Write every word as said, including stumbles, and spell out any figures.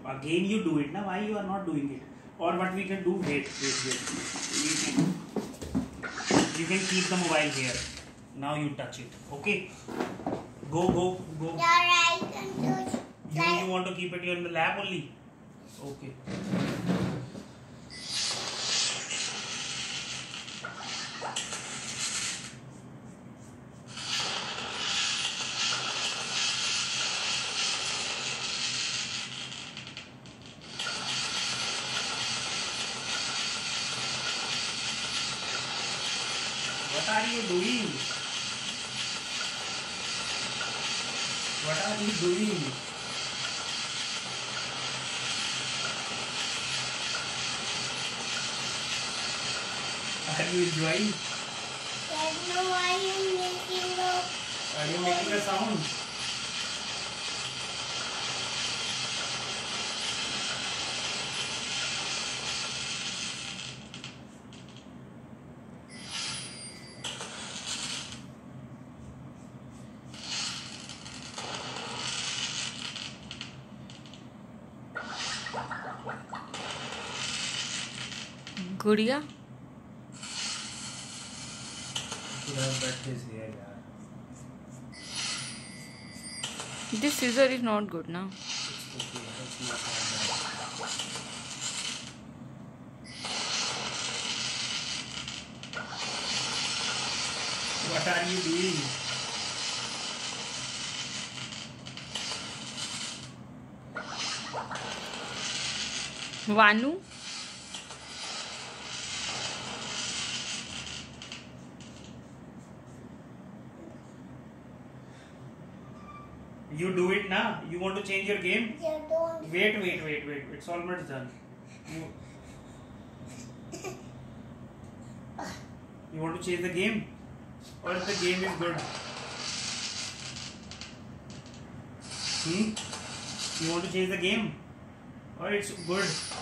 Again you do it. Now why you are not doing it? Or what we can do? Wait, wait, wait. You can, you can keep the mobile here. Now you touch it. Okay. Go, go, go. Yeah, I can do it. You, you want to keep it in the lab only? Okay. What are you doing? What are you doing? Are you enjoying? There's no why I'm making a... Are you making a sound? Gudiya This scissor is not good now. What are you doing? Vanu You do it now. You want to change your game? Yeah, don't. Wait, wait, wait, wait. It's almost done. You, you want to change the game? Or if the game is good? Hmm? You want to change the game? Or it's good?